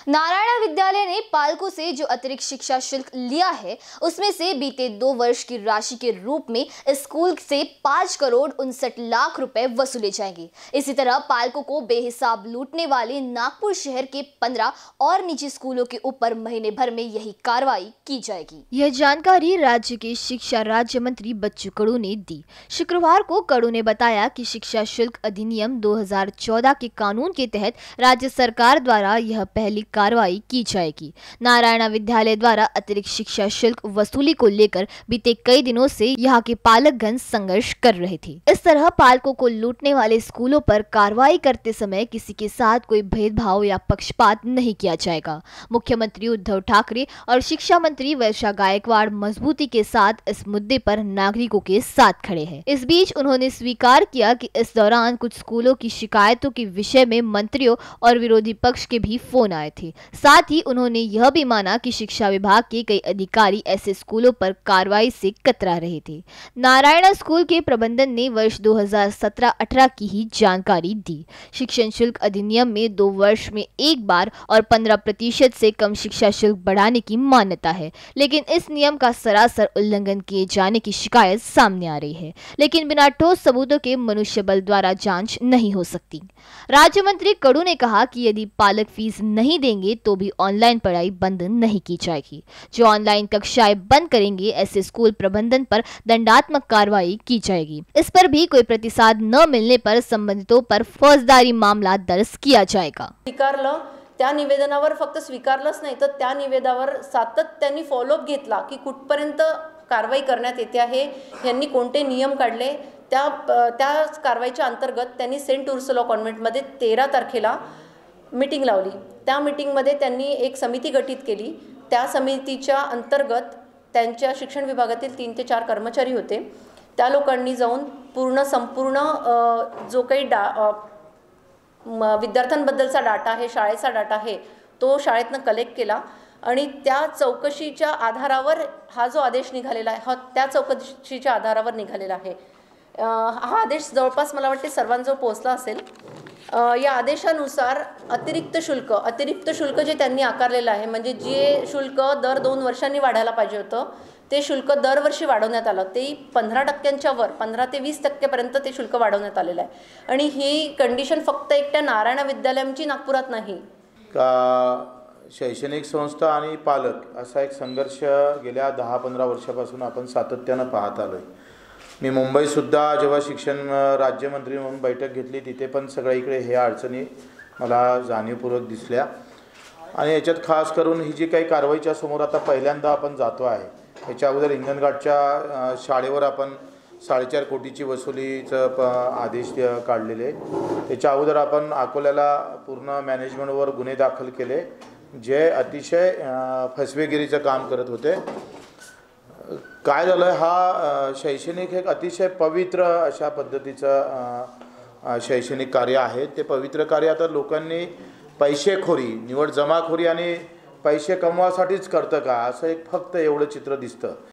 नारायणा विद्यालय ने पालकों से जो अतिरिक्त शिक्षा शुल्क लिया है, उसमें से बीते 2 वर्ष की राशि के रूप में स्कूल से 5 करोड़ 59 लाख रुपए वसूले जाएंगे। इसी तरह पालकों को बेहिसाब लूटने वाले नागपुर शहर के 15 और निजी स्कूलों के ऊपर महीने भर में यही कार्रवाई की जाएगी। यह जानकारी राज्य के शिक्षा राज्य मंत्री बच्चू कडू ने दी। शुक्रवार को कडू ने बताया कि शिक्षा शुल्क अधिनियम 2014 के कानून के तहत राज्य सरकार द्वारा यह पहली कार्रवाई की जाएगी। नारायणा विद्यालय द्वारा अतिरिक्त शिक्षा शुल्क वसूली को लेकर बीते कई दिनों से यहाँ के पालकगण संघर्ष कर रहे थे। इस तरह पालकों को लूटने वाले स्कूलों पर कार्रवाई करते समय किसी के साथ कोई भेदभाव या पक्षपात नहीं किया जाएगा। मुख्यमंत्री उद्धव ठाकरे और शिक्षा मंत्री वर्षा गायकवाड़ मजबूती के साथ इस मुद्दे पर नागरिकों के साथ खड़े हैं। इस बीच उन्होंने स्वीकार किया कि इस दौरान कुछ स्कूलों की शिकायतों के विषय में मंत्रियों और विरोधी पक्ष के भी फोन आए थे। साथ ही उन्होंने यह भी माना कि शिक्षा विभाग के कई अधिकारी ऐसे स्कूलों पर कार्रवाई से कतरा रहे थे। नारायणा स्कूल के प्रबंधन ने वर्ष 2017-18 की ही जानकारी दी। शिक्षण शुल्क अधिनियम में 2 वर्ष में एक बार और 15% से कम शिक्षा शुल्क बढ़ाने की मान्यता है, लेकिन इस नियम का सरासर उल्लंघन किए जाने की शिकायत सामने आ रही है, लेकिन बिना ठोस सबूतों के मनुष्य बल द्वारा जांच नहीं हो सकती। राज्य मंत्री कडू ने कहा कि यदि पालक फीस नहीं देंगे तो भी ऑनलाइन पढ़ाई बंद नहीं की जाएगी। जो ऑनलाइन कक्षाएं बंद करेंगे ऐसे स्कूल प्रबंधन पर दंडात्मक कार्रवाई की जाएगी। इस पर भी कोई प्रतिसाद न मिलने पर संबंधितों पर फौजदारी मामला दर्ज किया जाएगा। स्वीकारलं, त्या निवेदनावर फक्त स्वीकारलंच नाही तर त्या निवेदनावर सातत्याने फॉलोअप घेतला की कुठपर्यंत कारवाई करण्यात येते आहे, यांनी कोणते नियम काढले, त्या कारवाईच्या अंतर्गत त्यांनी सेंट उर्सुला कॉन्व्हेंटमध्ये 13 तारखेला मीटिंग लावली। त्या मीटिंगमध्ये त्यांनी एक समिती गठीत केली। त्या समितीच्या अंतर्गत त्यांच्या शिक्षण विभागातील 3 ते 4 कर्मचारी होते। त्या लोकांनी जाऊन संपूर्ण जो काही विद्यार्थ्यांबद्दलचा डाटा आहे, शाळेचा डाटा आहे, तो शाळेतनं कलेक्ट केला आणि त्या चौकशीच्या आधारावर हा जो आदेश निघालेला आहे, त्या चौकशीच्या आधारावर निघालेला आहे। हा आदेश जवळपास मला वाटते सर्वांजवळ पोहोचला असेल। या आदेशानुसार अतिरिक्त शुल्क जे त्यांनी आकारलेलं आहे, म्हणजे जे शुल्क दर 2 वर्षांनी वाढायला पाहिजे होतं, ते शुल्क दरवर्षी वाढवण्यात आलं। ते 15% वर 15 ते 20% पर्यंत ते शुल्क वाढवण्यात आलेलं आहे। आणि ही कंडिशन फक्त एकट्या नारायणा विद्यालयाची नागपुरात नाही, शैक्षणिक संस्था आणि पालक असा एक संघर्ष गेल्या 10-15 वर्षापासून आपण सातत्यानं पाहत आलोय। मी मुंबईसुद्धा जेव्हा शिक्षण राज्यमंत्री म्हणून बैठक घेतली, तिथे पण सगळीकडे हे अडचणी मला जाणीवपूर्वक दिसल्या। आणि याच्यात खास करून ही जी काही कारवाईच्या समोर आता पहिल्यांदा आपण जातो आहे, याच्या अगोदर हिंगणघाटच्या शाळेवर आपण 4.5 कोटीची वसुलीचं आदेश काढलेले। त्याच्या अगोदर आपण अकोल्याला पूर्ण मॅनेजमेंटवर गुन्हे दाखल केले, जे अतिशय फसवेगिरीचं काम करत होते। काय झालं, हा शैक्षणिक एक अतिशय पवित्र अशा पद्धतीचं शैक्षणिक कार्य आहे। ते पवित्र कार्य आता लोकांनी पैसेखोरी, निवड जमाखोरी आणि पैसे कमवासाठीच करतं का, असं एक फक्त एवढं चित्र दिसतं।